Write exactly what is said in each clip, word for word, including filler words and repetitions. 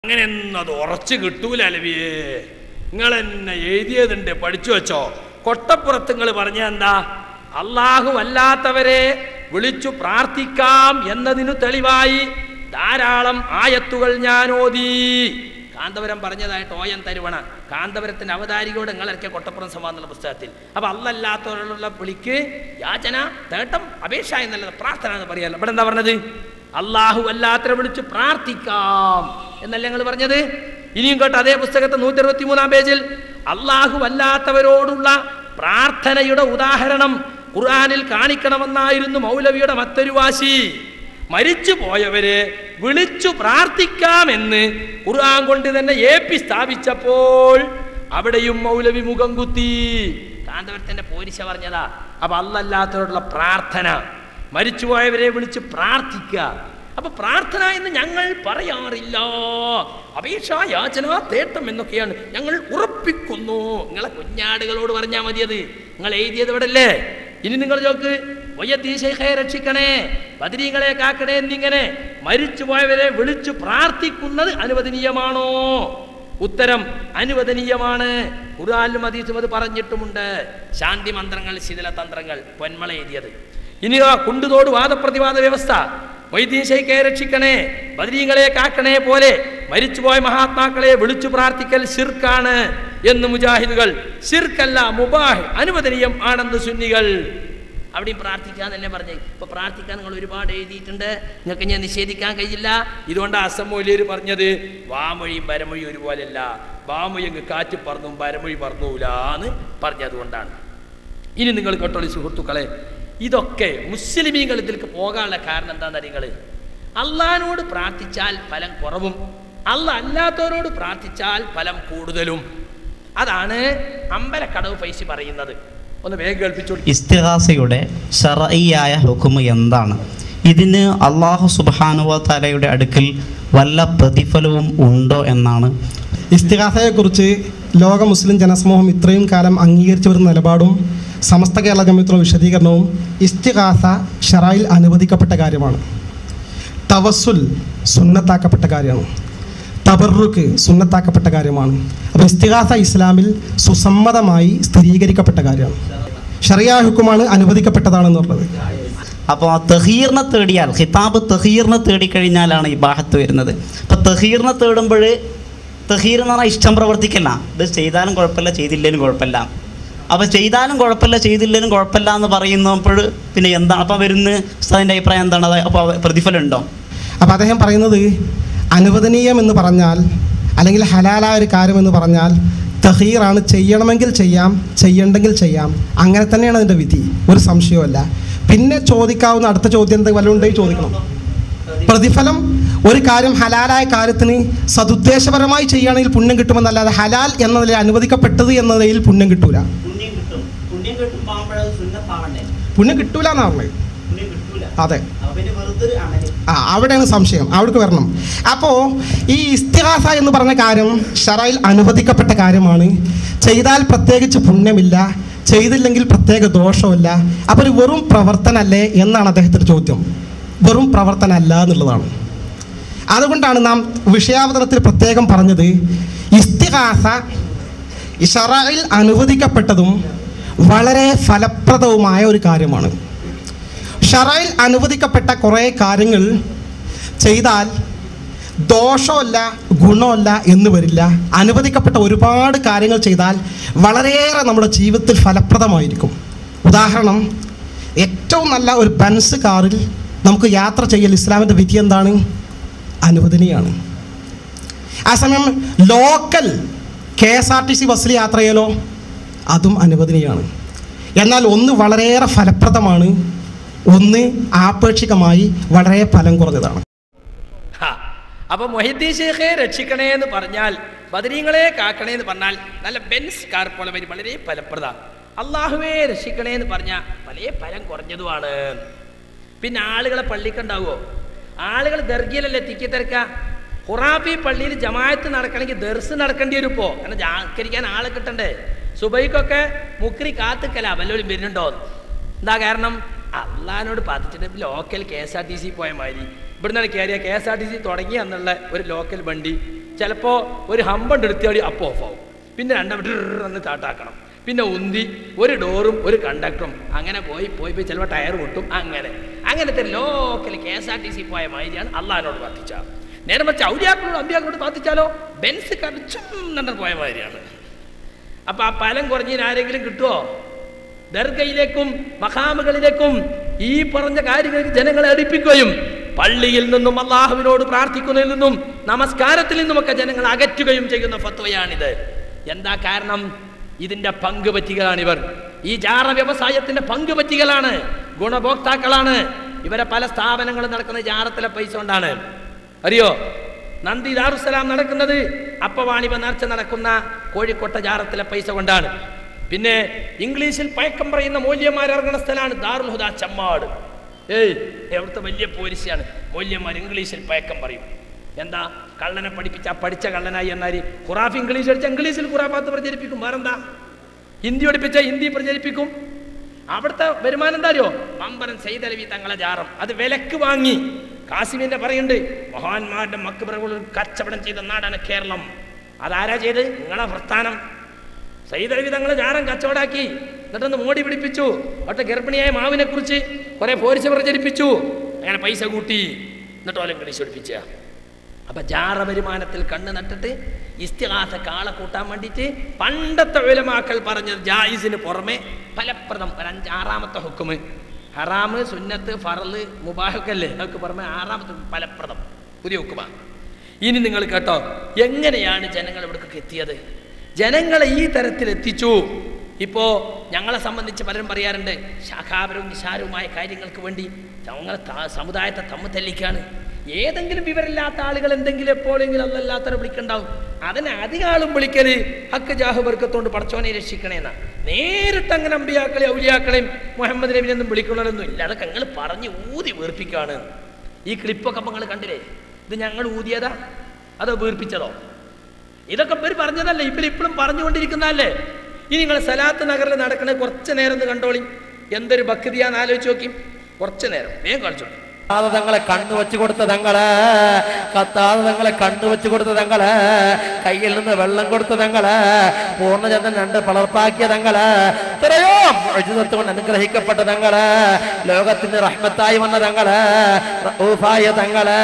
അങ്ങനെയൊന്നത് ഉറച്ചു കിട്ടൂല അലവിയേ. നിങ്ങൾ എന്നെ എഴുതിയതുണ്ട്, പഠിച്ചു വെച്ചോ. കൊട്ടപ്പുറത്ത് നിങ്ങൾ പറഞ്ഞ എന്താ? അള്ളാഹു അല്ലാത്തവരെ വിളിച്ചു പ്രാർത്ഥിക്കാം എന്നതിനു തെളിവായി ധാരാളം ആയത്തുകൾ ഞാൻ ഓതി. കാന്തപുരം പറഞ്ഞതായിട്ട് ഓയൻ തരുവണ കാന്തപുരത്തിന്റെ അവതാരികയോട് നിങ്ങളിറക്കിയ കൊട്ടപ്പുറം സംവാദം എന്നുള്ള പുസ്തകത്തിൽ. അപ്പൊ അല്ലല്ലാത്തവരോടുള്ള വിളിക്ക് യാചന, തേട്ടം, അപേക്ഷ എന്നല്ല പ്രാർത്ഥന എന്ന് പറയാലോ. ഇവിടെ എന്താ പറഞ്ഞത്? അള്ളാഹു അല്ലാത്തവരെ വിളിച്ച് പ്രാർത്ഥിക്കാം എന്നല്ല ഞങ്ങൾ പറഞ്ഞത്. ഇനിയും കേട്ടോ, അതേ പുസ്തകത്തെ നൂറ്റി അറുപത്തി മൂന്നാം പേജിൽ അള്ളാഹു അല്ലാത്തവരോടുള്ള പ്രാർത്ഥനയുടെ ഉദാഹരണം ഖുർആനിൽ കാണിക്കണമെന്നായിരുന്നു മൗലവിയുടെ മറ്റൊരു വാശി. മരിച്ചു പോയവരെ വിളിച്ചു പ്രാർത്ഥിക്കാമെന്ന് ഖുർആൻ കൊണ്ട് തന്നെ എ പി സ്ഥാപിച്ചപ്പോൾ അവിടെയും മൗലവി മുഖം കുത്തി. കാന്തപുരത്തിന്റെ പോരിശ പറഞ്ഞതാ. അപ്പൊ അല്ലല്ലാത്തവരോടുള്ള പ്രാർത്ഥന, മരിച്ചുപോയവരെ വിളിച്ച് പ്രാർത്ഥിക്കുക. അപ്പൊ പ്രാർത്ഥന എന്ന് ഞങ്ങൾ പറയാറില്ല, അപേക്ഷ, യാചന, തേട്ടം എന്നൊക്കെയാണ് ഞങ്ങൾ ഉറപ്പിക്കുന്നു. നിങ്ങളെ കുഞ്ഞാടുകളോട് പറഞ്ഞാൽ മതിയത്. നിങ്ങൾ എഴുതിയത് ഇവിടെ അല്ലേ? ഇനി നിങ്ങൾ ചോക്ക്, വയ്യത്തീശയെ രക്ഷിക്കണേ, ബദരീങ്ങളെ കാക്കണേ എന്നിങ്ങനെ മരിച്ചുപോയവരെ വിളിച്ചു പ്രാർത്ഥിക്കുന്നത് അനുവദനീയമാണോ? ഉത്തരം അനുവദനീയമാണ്. ഖുർആനിലും ഹദീസിലും അത് പറഞ്ഞിട്ടുമുണ്ട്. ശാന്തി മന്ത്രങ്ങൾ, ശിഥിലതന്ത്രങ്ങൾ, പൊന്മള എഴുതിയത്. ഇനി കുണ്ടുതോട് വാദപ്രതിവാദ വ്യവസ്ഥ, വൈദ്യശൈക്കെ രക്ഷിക്കണേ, ബദരീങ്ങളെ കാക്കണേ പോലെ മരിച്ചുപോയ മഹാത്മാക്കളെ വിളിച്ചു പ്രാർത്ഥിക്കൽ ശിർക്കാണ് എന്ന് മുജാഹിദുകൾ. ശിർക്കല്ല, മുബാഹ്, അനുവദനീയം ആണെന്ന് സുന്നികൾ. അവിടെയും പ്രാർത്ഥിക്കാൻ തന്നെ പറഞ്ഞേ. ഇപ്പൊ പ്രാർത്ഥിക്കാൻ നിങ്ങൾ ഒരുപാട് എഴുതിയിട്ടുണ്ട്, നിങ്ങൾക്ക് ഞാൻ നിഷേധിക്കാൻ കഴിയില്ല. ഇതുകൊണ്ട് അസമൂല്യർ പറഞ്ഞത് വാമൊഴിയും പരമൊഴിയും ഒരുപോലെയല്ല, വാമൊഴി അങ്ങ് കാറ്റ് പറന്നും പരമൊഴി പറന്നൂലാന്ന് പറഞ്ഞതുകൊണ്ടാണ്. ഇനി നിങ്ങൾ കേട്ടോളി സുഹൃത്തുക്കളെ, ഇതൊക്കെ മുസ്ലിമീങ്ങൾ ഇതിലേക്ക് പോകാനുള്ള കാരണം എന്താണെന്ന് നിങ്ങൾ, അള്ളാഹിനോട് പ്രാർത്ഥിച്ചാൽ ഫലം കുറവും, അള്ള അല്ലാത്തവരോട് പ്രാർത്ഥിച്ചാൽ ഫലം കൂടുതലും. അതാണ് അമ്പലക്കടവ് ഫൈസി പറയുന്നത്. ഒന്ന് വേഗം കേൾപ്പിച്ചു. ഇസ്തിഗാസയുടെ ശർഈയായ ഹുക്മ് എന്താണ്? ഇതിന് അല്ലാഹു സുബ്ഹാനഹു വ തആലയുടെ അടുക്കൽ വല്ല പ്രതിഫലവും ഉണ്ടോ എന്നാണ്. ഇസ്തിഗാസയെക്കുറിച്ച് ലോക മുസ്ലിം ജനസമൂഹം ഇത്രയും കാലം അംഗീകരിച്ചു വരുന്ന നിലപാടും സമസ്ത കേരള ജമിയത്തുള്ള വിശദീകരണവും ഇസ്തിഗാസ ശറയിൽ അനുവദിക്കപ്പെട്ട കാര്യമാണ്. തവസ്സുൽ സുന്നത്താക്കപ്പെട്ട കാര്യമാണ്. തബറുക്ക് സുന്നത്താക്കപ്പെട്ട കാര്യമാണ്. അപ്പോൾ ഇസ്തിഗാസ ഇസ്ലാമിൽ സുസമ്മതമായി സ്ഥിരീകരിക്കപ്പെട്ട കാര്യമാണ്. ശറിയ ഹുക്കുമാണ്, അനുവദിക്കപ്പെട്ടതാണെന്ന് പറഞ്ഞത്. അപ്പോൾ തഹീറിനെ തേടിയാൽ, ഖിതാബ് തഹീറിനെ തേടിക്കഴിഞ്ഞാലാണ് ഇബാഹത്ത് വരുന്നത്. അപ്പോൾ തഹീറിനെ തേടുമ്പോൾ, തഹീർ എന്ന് പറഞ്ഞാൽ ഇഷ്ടം പ്രവർത്തിക്കല്ല, ഇത് ചെയ്താലും കുഴപ്പമില്ല, ചെയ്തില്ലേലും കുഴപ്പമില്ല. അപ്പോൾ ചെയ്താലും കുഴപ്പമില്ല, ചെയ്തില്ലേലും കുഴപ്പമില്ല എന്ന് പറയുന്നപ്പോൾ പിന്നെ എന്താണ് അപ്പോൾ വരുന്ന ഉസ്താദിൻ്റെ അഭിപ്രായം എന്താണ്? അപ്പോൾ പ്രതിഫലം ഉണ്ടോ? അപ്പോൾ അദ്ദേഹം പറയുന്നത് അനുവദനീയം എന്ന് പറഞ്ഞാൽ, അല്ലെങ്കിൽ ഹലാലായ ഒരു കാര്യം എന്ന് പറഞ്ഞാൽ തഹീറാണ്. ചെയ്യണമെങ്കിൽ ചെയ്യാം, ചെയ്യണ്ടെങ്കിൽ ചെയ്യാം. അങ്ങനെ തന്നെയാണ് അതിൻ്റെ വിധി, ഒരു സംശയവുമല്ല. പിന്നെ ചോദിക്കാവുന്ന അടുത്ത ചോദ്യം എന്ത് വല്ലതും ഉണ്ടെങ്കിൽ ചോദിക്കണം. പ്രതിഫലം, ഒരു കാര്യം ഹലാലായ കാര്യത്തിന് സതുദ്ദേശപരമായി ചെയ്യുകയാണെങ്കിൽ പുണ്യം കിട്ടുമെന്നല്ലാതെ ഹലാൽ എന്ന നിലയിൽ അനുവദിക്കപ്പെട്ടത് എന്ന നിലയിൽ പുണ്യം കിട്ടൂല. പുണ്യം കിട്ടൂല എന്നാണ് പറഞ്ഞത്. അതെ, ആ അവിടെയാണ് സംശയം, അവിടേക്ക് വരണം. അപ്പോൾ ഈ ഇസ്തിഗാസ എന്ന് പറഞ്ഞ കാര്യം ശറയിൽ അനുവദിക്കപ്പെട്ട കാര്യമാണ്. ചെയ്താൽ പ്രത്യേകിച്ച് പുണ്യമില്ല, ചെയ്തില്ലെങ്കിൽ പ്രത്യേക ദോഷമില്ല. അപ്പോൾ ഒരു വെറും പ്രവർത്തനമല്ലേ എന്നാണ് അദ്ദേഹത്തിൻ്റെ ചോദ്യം. വെറും പ്രവർത്തനമല്ല എന്നുള്ളതാണ്. അതുകൊണ്ടാണ് നാം വിഷയാവതരണത്തിൽ പ്രത്യേകം പറഞ്ഞത് ഇസ്തിഗാസ ശറയിൽ അനുവദിക്കപ്പെട്ടതും വളരെ ഫലപ്രദവുമായ ഒരു കാര്യമാണ്. ശറയിൽ അനുവദിക്കപ്പെട്ട കുറേ കാര്യങ്ങൾ ചെയ്താൽ ദോഷമല്ല ഗുണമല്ല എന്ന് വരില്ല. അനുവദിക്കപ്പെട്ട ഒരുപാട് കാര്യങ്ങൾ ചെയ്താൽ വളരെയേറെ നമ്മുടെ ജീവിതത്തിൽ ഫലപ്രദമായിരിക്കും. ഉദാഹരണം, ഏറ്റവും നല്ല ഒരു ബെൻസ് കാറിൽ നമുക്ക് യാത്ര ചെയ്യൽ ഇസ്ലാമിൻ്റെ വിധി എന്താണ്? അനുവദനീയമാണ്. ആ സമയം local K S R T C ബസ്സിൽ യാത്ര ചെയ്യലോ അതും അനുവദനീയമാണ്. എന്നാൽ ഒന്ന് വളരെയേറെ ഫലപ്രദമാണ്, ഒന്ന് ആപേക്ഷികമായി വളരെ ഫലം കുറഞ്ഞതാണ്. അപ്പൊ മൊഹിദ്ദീൻ ശൈഖെ രക്ഷിക്കണേ എന്ന് പറഞ്ഞാൽ, ബദരീങ്ങളെ കാക്കണേ എന്ന് പറഞ്ഞാൽ നല്ല ബെൻസ് കാർ പോലെ വരും, വളരെ ഫലപ്രദ. അള്ളാഹുവേ രക്ഷിക്കണേ എന്ന് പറഞ്ഞാൽ വളരെ ഫലം കുറഞ്ഞതുമാണ്. പിന്നെ ആളുകളെ പള്ളിക്കുണ്ടാവുമോ? ആളുകൾ ദർഗിയിലല്ലേ തിക്കി തിരക്ക. ഖുറാബി പള്ളിയിൽ ജമാഅത്ത് നടക്കണമെങ്കിൽ ദർസ് നടക്കേണ്ടി വരും. ഇപ്പോൾ കാരണം ജാക്കരിക്കാൻ ആളെ കിട്ടണ്ടേ. സുബൈക്കൊക്കെ മുക്രി കാത്തുക്കല വല്ലവരും വരുന്നുണ്ടോ? എന്താ കാരണം? അള്ളാഹിനോട് പ്രാർത്ഥിച്ചിട്ട് local K S R T C പോയ മാതിരി ഇവിടുന്ന് കയറിയ K S R T C തുടങ്ങി എന്നുള്ള ഒരു ലോക്കൽ വണ്ടി ചിലപ്പോൾ ഒരു ഹമ്പണ്ട് എടുത്തിയാടി അപ്പോൾ ഓഫാവും. പിന്നെ രണ്ടാമത് താട്ടാക്കണം. പിന്നെ ഉന്തി ഒരു ഡോറും ഒരു കണ്ടക്ടറും അങ്ങനെ പോയി പോയി പോയി ചിലപ്പോൾ ടയർ പൊട്ടും. അങ്ങനെ അങ്ങനത്തെ local K S R T C പോയ മാതിരിയാണ് അള്ളാഹിനോട് പ്രാർത്ഥിച്ചാൽ. നേരെ മറിച്ച് ഔലിയാക്കളോട് അമ്പിയാക്കളോട് പ്രാർത്ഥിച്ചാലോ ബെൻസ് കടിച്ചും തന്നെ പോയ മാതിരിയാണ്. അപ്പം ആ ഫലം കുറഞ്ഞതിന് ആരെങ്കിലും കിട്ടുമോ? ദർഗയിലേക്കും മഖാമുകളിലേക്കും ഈ പറഞ്ഞ കാര്യങ്ങൾക്ക് ജനങ്ങളെ അടുപ്പിക്കുകയും പള്ളിയിൽ നിന്നും അള്ളാഹുവിനോട് പ്രാർത്ഥിക്കുന്നതിൽ നിന്നും നമസ്കാരത്തിൽ നിന്നുമൊക്കെ ജനങ്ങൾ അകറ്റുകയും ചെയ്യുന്ന ഫത്വയാണിത്. എന്താ കാരണം? ഇതിന്റെ പങ്കുപറ്റികളാണിവർ. ഈ ജാറ വ്യവസായത്തിന്റെ പങ്കുപറ്റികളാണ്, ഗുണഭോക്താക്കളാണ്. ഇവരെ പല സ്ഥാപനങ്ങളും നടക്കുന്നത് ജാറത്തിലെ പൈസ കൊണ്ടാണ്. അറിയോ? നന്ദി ദാറുസലാം നടക്കുന്നത് അപ്പവാണിപ നേർച്ച നടക്കുന്ന കോഴിക്കോട്ടെ ജാറത്തിലെ പൈസ കൊണ്ടാണ്. പിന്നെ ഇംഗ്ലീഷിൽ പഴക്കം പറയുന്ന മൂല്യന്മാരിറങ്ങുന്ന സ്ഥലമാണ് ദാറുൽ ഹുദ ചമ്മാട്. ഏയ് എവിടുത്തെ വലിയ പോലീസാണ്. മൂല്യന്മാർ ഇംഗ്ലീഷിൽ പഴക്കം പറയും. എന്താ? കള്ളനെ പഠിപ്പിച്ച പഠിച്ച കള്ളനായി എന്നാല് ഖുറാഫ് ഇംഗ്ലീഷ് പഠിച്ച ഇംഗ്ലീഷിൽ ഖുറാഫാത്ത് പ്രചരിപ്പിക്കും. വേറെന്താ? ഹിന്ദി പഠിപ്പിച്ച ഹിന്ദി പ്രചരിപ്പിക്കും. അവിടുത്തെ വരുമാനം എന്താ അറിയോ? മമ്പരൻ സൈദലവി തങ്ങളെ ജാറം അത് വിലക്ക് വാങ്ങി. കാസിമിന്റെ പറയുന്നുണ്ട്, മഹാന്മാരുടെ മക്ബറകളിൽ കച്ചവടം ചെയ്ത നാടാണ് കേരളം. അതാരാ ചെയ്ത്? നിങ്ങളെ പ്രസ്ഥാനം. സൈദലവി തങ്ങളെ ജാറം കച്ചവടാക്കി, എന്നിട്ടൊന്ന് മോടി പിടിപ്പിച്ചു. ഒറ്റ ഗർഭിണിയായ മാവിനെ കുറിച്ച് കുറെ പോരിച്ച് പ്രചരിപ്പിച്ചു. അങ്ങനെ പൈസ കൂട്ടി, എന്നിട്ട് ഓല ഇംഗ്ലീഷ് പഠിപ്പിച്ച. അപ്പൊ ജാറ വരുമാനത്തിൽ കണ്ണ് നട്ടിട്ട് ഇസ്തിഗാസ കാള കൂട്ടാൻ വേണ്ടിയിട്ട് പണ്ടത്തെ ഉലമാക്കൾ പറഞ്ഞത് ജായിസിന് പുറമെ ഫലപ്രദം ഒരു അഞ്ച് ആറാമത്തെ ഹുക്കുമ്, ഹറാമ്, സുന്നത്ത്, ഫറല്, മുബാഹൊക്കെ അല്ലേ, അതൊക്കെ പുറമെ ആറാമത്തെ ഫലപ്രദം പുതിയ ഹുക്കുമാണ്. ഇനി നിങ്ങൾ കേട്ടോ, എങ്ങനെയാണ് ജനങ്ങൾ ഇവിടേക്ക് എത്തിയത്? ജനങ്ങളെ ഈ തരത്തിൽ എത്തിച്ചു. ഇപ്പോൾ ഞങ്ങളെ സംബന്ധിച്ച് പലരും പറയാറുണ്ട്, ശാഖാപരവും നിശാരവുമായ കാര്യങ്ങൾക്ക് വേണ്ടി ഞങ്ങളെ സമുദായത്തെ തമ്മിൽ തല്ലിക്കാണ്. ഏതെങ്കിലും വിവരമില്ലാത്ത ആളുകൾ എന്തെങ്കിലും എപ്പോഴെങ്കിലും അല്ലല്ലാത്തവരെ വിളിക്കണ്ടാവും. അതിനെ അധികം ആളും വിളിക്കല് ഹക്ക് ജാഹു ബർക്കത്തോണ്ട് പടച്ചോനെ രക്ഷിക്കണേന്നാ. നേരിട്ട് അങ്ങനെ അമ്പിയാക്കളെയും ഔലിയാക്കളെയും മുഹമ്മദ് നബിനെയൊന്നും വിളിക്കണമെന്നൊന്നും ഇല്ല. അതൊക്കെ ഞങ്ങൾ പറഞ്ഞ് ഊതി വീർപ്പിക്കാണ്. ഈ ക്ലിപ്പൊക്കെ അപ്പം നിങ്ങൾ കണ്ടില്ലേ? ഇത് ഞങ്ങൾ ഊതിയതാ അതോ വീർപ്പിച്ചതോ? ഇതൊക്കെ ഇവർ പറഞ്ഞതല്ലേ, ഇവർ ഇപ്പോഴും പറഞ്ഞുകൊണ്ടിരിക്കുന്നതല്ലേ. ഇനി നിങ്ങൾ സലാത്ത് നഗറിൽ നടക്കണേ കുറച്ച് നേരം ഒന്ന് കണ്ടോളി. എന്തൊരു ഭക്തിയാന്ന് ആലോചിച്ച് നോക്കി. കുറച്ച് നേരം വേഗം കളിച്ചോളി. തങ്ങളെ കണ്ണു വെച്ച് കൊടുത്ത തങ്ങള്, കത്താതെ തങ്ങളെ കണ്ണു വെച്ച് കൊടുത്ത തങ്ങള്, കയ്യിൽ നിന്ന് വെള്ളം കൊടുത്ത തങ്ങള്, പൂർണ്ണചന്ദ്രൻ രണ്ട് പളർപ്പാക്കിയ തങ്ങള്, ഇത്രയോ കൊണ്ട് അനുഗ്രഹിക്കപ്പെട്ട തങ്ങള്, ലോകത്തിന്റെ റഹ്മത്തായി വന്ന തങ്ങള്, റഊഫായ തങ്ങള്,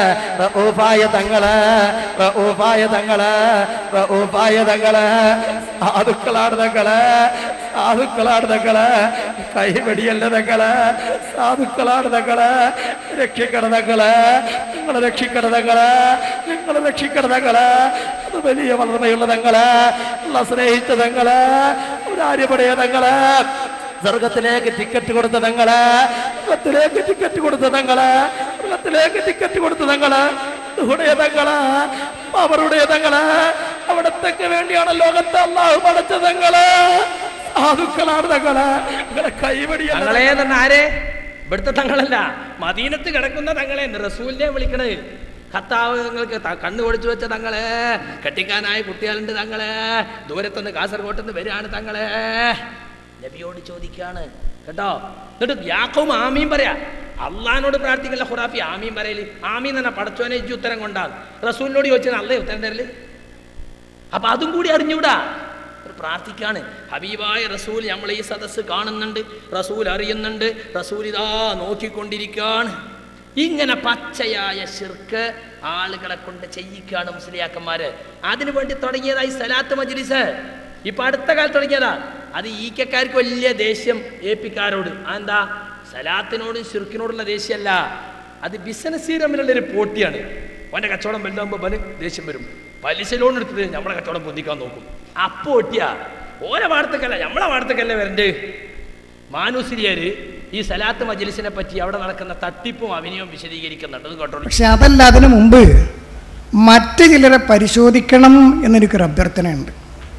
റഊഫായ തങ്ങള്, റഊഫായ തങ്ങള്, റഊഫായ തങ്ങള്, സാധുക്കളാണ് തങ്ങള്, സാധുക്കളാണ് തങ്ങള്, കൈവടിയല്ല തങ്ങള്, സാധുക്കളാണ് തങ്ങള്, രക്ഷിക്കണതങ്ങള്, നിങ്ങളെ രക്ഷിക്കണതങ്ങള്, നിങ്ങളെ രക്ഷിക്കണതങ്ങള്, അത് വലിയ വളർമയുള്ള തങ്ങള്, ഉള്ള സ്നേഹിച്ച തങ്ങള്, ഒരാര്യപടയ തങ്ങള്, സ്വർഗത്തിലേക്ക് ടിക്കറ്റ് കൊടുത്ത തങ്ങള്, സ്വർഗത്തിലേക്ക് ടിക്കറ്റ് കൊടുത്ത തങ്ങള്, സ്വർഗത്തിലേക്ക് ടിക്കറ്റ് കൊടുത്ത തങ്ങള്, ഉടയ തങ്ങള്, അവരുடைய തങ്ങള്, അവിടത്തേക്ക് വേണ്ടിയാണ് ലോകത്തെ അല്ലാഹു പടച്ച തങ്ങള്, സാധുക്കളാണ് തങ്ങള്, നിങ്ങളെ കൈവടിയാണ്. ആരെ? ഇവിടുത്തെ തങ്ങളല്ല, മദീനത്ത് കിടക്കുന്ന തങ്ങളെ റസൂലിനെ വിളിക്കണത്. കർത്താവ് നിങ്ങൾക്ക് കണ്ണു പൊടിച്ചു വെച്ച തങ്ങളെ, കെട്ടിക്കാനായ കുട്ടികളുണ്ട് തങ്ങളെ, ദൂരത്തുനിന്ന് കാസർഗോട്ടുനിന്ന് വരികയാണ് തങ്ങളെ. നബിയോട് ചോദിക്കാണ് കേട്ടോ. എന്നിട്ട് യാക്കോബ് ആമീൻ പറയാ. അള്ളഹാനോട് പ്രാർത്ഥിക്കല്ല ഖുറാഫി ആമീൻ പറയല്. ആമീൻ തന്നെ പടച്ചോനെ ഇജ്ജ് ഉത്തരം കൊണ്ടാണ്. റസൂലിനോട് ചോദിച്ചാൽ അല്ലേ ഉത്തരം തരല്? അപ്പൊ അതും കൂടി അറിഞ്ഞൂടാ. പ്രാർത്ഥിക്കാണ്. ഹബീബായ റസൂൽ നമ്മൾ ഈ സദസ്സ് കാണുന്നുണ്ട്, റസൂൽ അറിയുന്നുണ്ട്, റസൂൽ ഇതാ നോക്കിക്കൊണ്ടിരിക്കുകയാണ്. ഇങ്ങനെ പച്ചയായ ശിർക്ക് ആളുകളെ കൊണ്ട് ചെയ്യിക്കാണ് മുസ്ലിയാക്കന്മാര്. അതിനു വേണ്ടി തുടങ്ങിയതായി സലാത്ത് മജ്ലിസ്. ഇപ്പൊ അടുത്ത കാലത്ത് തുടങ്ങിയതാ. അത് ഈക്കക്കാർക്ക് വലിയ ദേഷ്യം ഏപ്പിക്കാരോട്. എന്താ? സലാത്തിനോടും ശിർക്കിനോടുള്ള ദേഷ്യമല്ല, അത് ബിസിനസ് തമ്മിലുള്ളൊരു പോട്ടിയാണ്. അവൻ്റെ കച്ചവടം വലുതാകുമ്പോൾ അവന് ദേഷ്യം വരും. പലിശ ലോൺ എടുത്തിട്ട് നമ്മളെ കച്ചവടം പൊന്തിക്കാൻ നോക്കും. അപ്പോൾ ഒട്ടിയാ ഓരോ വാർത്തക്കല്ല നമ്മളെ വാർത്തക്കല്ലേ വരണ്ട്. മാനുസിരിയര് ഈ സലാത്ത് മജ്ലിസിനെ പറ്റി അവിടെ നടക്കുന്ന തട്ടിപ്പും അഭിനയവും വിശദീകരിക്കുന്നുണ്ട്. കേട്ടോ. പക്ഷെ അതല്ല, അതിനു മുമ്പ് മറ്റു ചിലരെ പരിശോധിക്കണം എന്നെനിക്കൊരു അഭ്യർത്ഥനയുണ്ട്.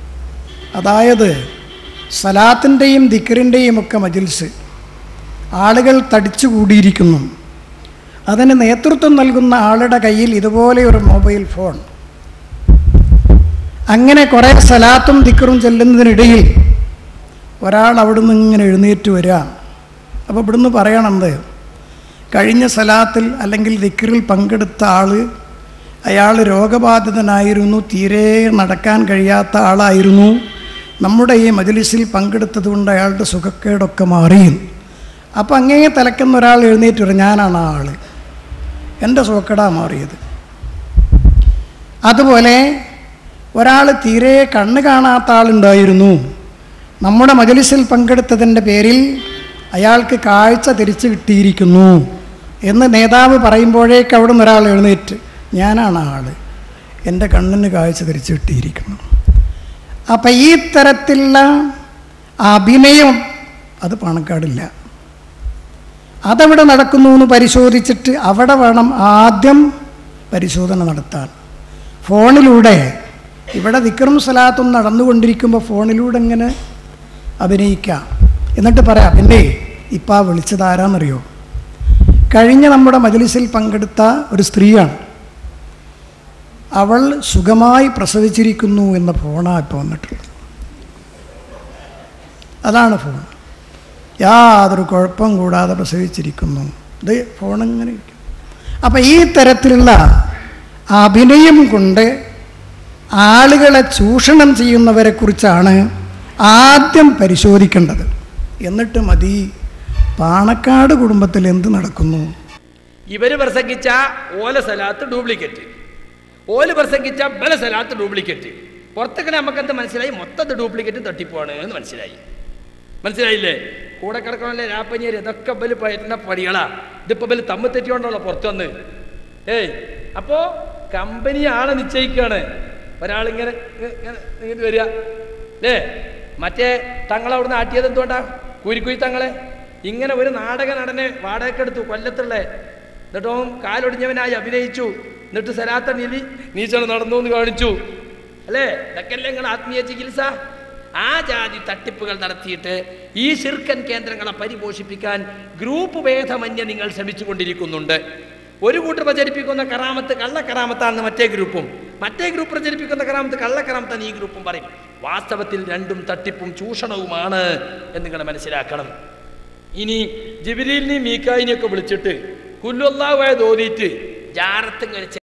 അതായത് സലാത്തിൻ്റെയും ദിക്റിൻ്റെയും ഒക്കെ മജ്ലിസ് ആളുകൾ തടിച്ചു കൂടിയിരിക്കുന്നു. അതിന് നേതൃത്വം നൽകുന്ന ആളുടെ കയ്യിൽ ഇതുപോലെ ഒരു മൊബൈൽ ഫോൺ. അങ്ങനെ കുറേ സലാത്തും ദിക്റും ചെല്ലുന്നതിനിടയിൽ ഒരാൾ അവിടുന്ന് ഇങ്ങനെ എഴുന്നേറ്റ് വരിക. അപ്പോൾ ഇവിടുന്ന് പറയണത്, കഴിഞ്ഞ സലാത്തിൽ അല്ലെങ്കിൽ ദിക്റിൽ പങ്കെടുത്ത ആൾ, അയാൾ രോഗബാധിതനായിരുന്നു, തീരെ നടക്കാൻ കഴിയാത്ത ആളായിരുന്നു. നമ്മുടെ ഈ മജ്ലിസിൽ പങ്കെടുത്തത് കൊണ്ട് അയാളുടെ സുഖക്കേടൊക്കെ മാറിയും. അപ്പം അങ്ങേ തലക്കുന്ന ഒരാൾ എഴുന്നേറ്റ് വരും, ഞാനാണ് ആ ആൾ, എൻ്റെ സുഖക്കേടാ മാറിയത്. അതുപോലെ ഒരാൾ തീരെ കണ്ണ് കാണാത്ത ആളുണ്ടായിരുന്നു, നമ്മുടെ മജ്ലിസിൽ പങ്കെടുത്തതിൻ്റെ പേരിൽ അയാൾക്ക് കാഴ്ച തിരിച്ചു കിട്ടിയിരിക്കുന്നു എന്ന് നേതാവ് പറയുമ്പോഴേക്ക് അവിടെ നിന്ന് ഒരാൾ എഴുന്നേറ്റ്, ഞാനാണ് ആ ആൾ, എൻ്റെ കണ്ണിന് കാഴ്ച തിരിച്ചു കിട്ടിയിരിക്കുന്നു. അപ്പം ഈ തരത്തിലുള്ള അഭിനയം അത് പണക്കാടില്ല. അതെവിടെ നടക്കുന്നു എന്ന് പരിശോധിച്ചിട്ട് അവിടെ വേണം ആദ്യം പരിശോധന നടത്താൻ. ഫോണിലൂടെ ഇവിടെ ദിക്റും സലാത്തും നടന്നുകൊണ്ടിരിക്കുമ്പോൾ ഫോണിലൂടെ ഇങ്ങനെ അഭിനയിക്കാം. എന്നിട്ട് പറയാം, പിന്നെ ഇപ്പം ആ വിളിച്ചത് ആരാന്നറിയോ? കഴിഞ്ഞ നമ്മുടെ മജ്ലിസിൽ പങ്കെടുത്ത ഒരു സ്ത്രീയാണ്, അവൾ സുഖമായി പ്രസവിച്ചിരിക്കുന്നു എന്ന ഫോണാണ് ഇപ്പോൾ വന്നിട്ടുള്ളത്. അതാണ് ഫോൺ. യാതൊരു കുഴപ്പം കൂടാതെ പ്രസവിച്ചിരിക്കുന്നു. ഇത് ഫോണിങ്ങനെ ഇരിക്കും. അപ്പം ഈ തരത്തിലുള്ള അഭിനയം കൊണ്ട് ആളുകളെ ചൂഷണം ചെയ്യുന്നവരെ കുറിച്ചാണ് ആദ്യം പരിശോധിക്കേണ്ടത്. എന്നിട്ട് മതി പാണക്കാട് കുടുംബത്തിൽ എന്ത് നടക്കുന്നു. ഇവര് പ്രസംഗിച്ച ഓല സലാത്ത് ഡ്യൂപ്ലിക്കേറ്റ്, ഓല് പ്രസംഗിച്ച ബല സലാത്ത് ഡ്യൂപ്ലിക്കേറ്റ്. പുറത്തേക്ക് നമുക്ക് എന്ത് മനസ്സിലായി? മൊത്തത്തിൽ ഡ്യൂപ്ലിക്കേറ്റ് തട്ടിപ്പോവാണ് എന്ന് മനസ്സിലായി. മനസ്സിലായില്ലേ? കൂടെ കിടക്കണല്ലേ രാപ്പഞ്ഞേരി, ഇതൊക്കെ ബല് പറ്റുന്ന പണികളാ. ഇതിപ്പോൾ ബല് തമ്മിൽ തെറ്റിയോണ്ടല്ലോ പുറത്തു വന്ന്. ഏയ് അപ്പോൾ കമ്പനി ആളെ നിശ്ചയിക്കുകയാണ്. ഒരാളിങ്ങനെ ഇങ്ങനെ വരിക അല്ലേ, മറ്റേ തങ്ങളവിടുന്ന് ആട്ടിയത് എന്തുകൊണ്ടാ? കുരിക്കുയി തങ്ങളെ ഇങ്ങനെ ഒരു നാടക നടനെ വാടകയ്ക്കെടുത്തു കൊല്ലത്തുള്ള, എന്നിട്ടോ കാലൊടിഞ്ഞവനായി അഭിനയിച്ചു, എന്നിട്ട് സലാത്ത നീലി നീച്ചണം നടന്നു എന്ന് കാണിച്ചു അല്ലേ? ഇതൊക്കെയല്ലേ നിങ്ങൾ ആത്മീയ ചികിത്സ? ആ ജാതി തട്ടിപ്പുകൾ നടത്തിയിട്ട് ഈ ശിർക്കൻ കേന്ദ്രങ്ങളെ പരിപോഷിപ്പിക്കാൻ ഗ്രൂപ്പ് ഭേദമന്യേ നിങ്ങൾ ശ്രമിച്ചു കൊണ്ടിരിക്കുന്നുണ്ട്. ഒരു കൂട്ടർ പ്രചരിപ്പിക്കുന്ന കറാമത്ത് കള്ളക്കറാമത്താണെന്ന് മറ്റേ ഗ്രൂപ്പും, മറ്റേ ഗ്രൂപ്പ് പ്രചരിപ്പിക്കുന്ന കറാമത്ത് കള്ളക്കറാമത്താന്ന് ഈ ഗ്രൂപ്പും പറയും. വാസ്തവത്തിൽ രണ്ടും തട്ടിപ്പും ചൂഷണവുമാണ് എന്ന് നിങ്ങൾ മനസ്സിലാക്കണം. ഇനി ജിബ്രീലിനെയും മീക്കായിനെയൊക്കെ വിളിച്ചിട്ട് കുല്ലുല്ലാഹു ഓതിയിട്ട് ജാറത്ത്